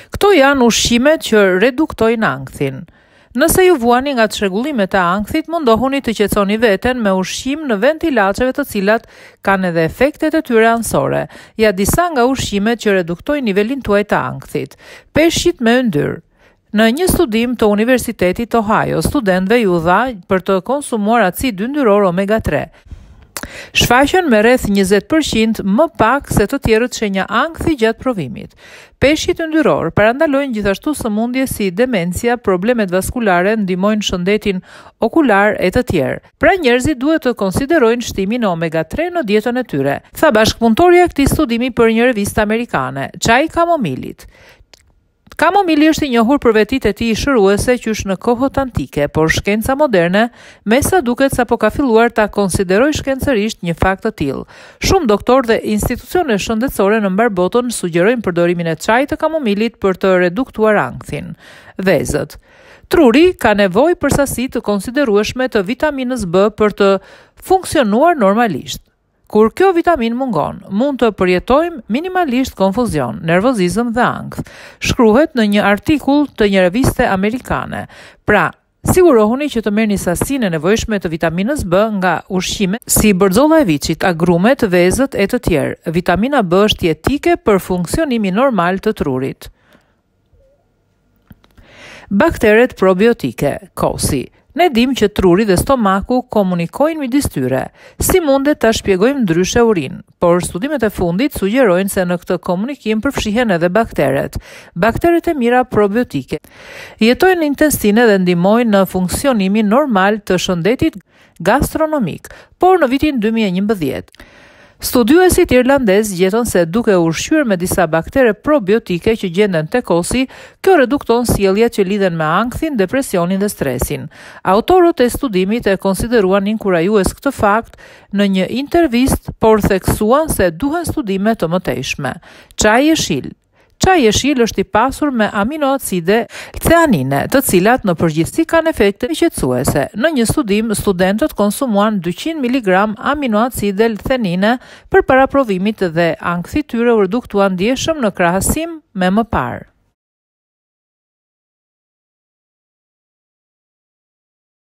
Këto janë ushqimet që reduktojnë ankthin. Nëse ju vuani nga çrregullimet e ankthit, mundohuni të qetësoni veten me ushqim në vend të ilaçeve të cilat kanë edhe efektet e tyre anësore. Ja disa nga ushqimet që reduktojnë nivelin tuaj të ankthit. Peshqit me yndyr. Në një studim të Universitetit Ohio, studentëve ju dha për të konsumuar acid yndyror omega 3. Shfaqen me rreth 20% më pak se të tjerët shenja ankthi gjatë provimit. Peshqit yndyror parandalojnë gjithashtu sëmundje si demencia, problemet vaskulare, ndihmojnë shëndetin okular e të tjerë. Pra njerëzit duhet të konsiderojnë shtimin e omega 3 në dietën e tyre, tha bashkëpunëtorja e këtij studimi për një revistë amerikane. Çaji kamomilit. Kamomili është i njohur për vetitë e tij shëruese qysh në kohët antike, por shkenca moderne me sa duket sapo ka filluar ta konsiderojë shkencërisht një fakt të tillë. Shumë doktorë dhe institucione shëndetësore në mbar botën sugjerojnë përdorimin e çajit të kamomilit për të reduktuar ankthin. Vezët. Truri ka nevojë për sasi të konsiderueshme të vitaminës B për të funksionuar normalisht. Kur kjo vitamin mungon, mund të përjetojmë minimalisht konfuzion, nervozizëm dhe ankth. Shkruhet në një artikull të një reviste amerikane. Pra, sigurohuni që të merrni sasinë e nevojshme të vitaminës B nga ushqime si bërzolla e viçit, agrumet, vezët e të tjerë. Vitamina B është jetike për funksionimin normal të trurit. Bakteret probiotike, kosi. Ne dim që truri dhe stomaku komunikojnë midis tyre. Si mundet ta shpjegojmë ndryshe urinë, por studimet e fundit sugjerojnë se në këtë komunikim përfshihen edhe bakteret. Bakteret e mira probiotike jetojnë në intestine dhe ndihmojnë në funksionimin normal të shëndetit gastronomik, por në vitin 2011 studiuesit irlandez gjetën se duke ushqyer me disa baktere probiotike që gjenden te kosi, kjo redukton sjelljet që lidhen me ankthin, depresionin dhe stresin. Autorët e studimit e konsideruan inkurajues këtë fakt në një intervistë, por theksuan se duhen studime të mëtejshme. Çaji jeshil. Çaji jeshil është i pasur me aminoacide theanine, të cilat në përgjithësi kanë efekte qetësuese. Në një studim, studentët konsumuan 200 mg aminoacide theanine përpara provimit dhe ankthi tyre u reduktuan ndjeshëm në krahasim me më parë.